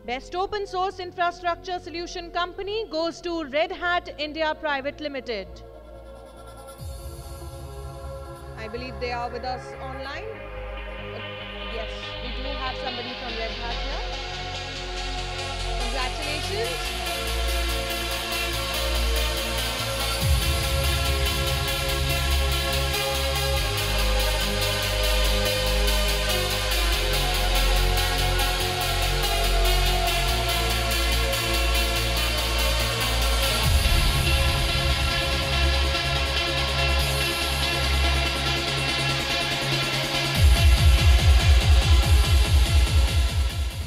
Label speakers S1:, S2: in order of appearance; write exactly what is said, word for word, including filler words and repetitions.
S1: Best Open Source Infrastructure Solution Company goes to Red Hat India Private Limited. I believe they are with us online. Uh, yes, we do have somebody from Red Hat here. Congratulations.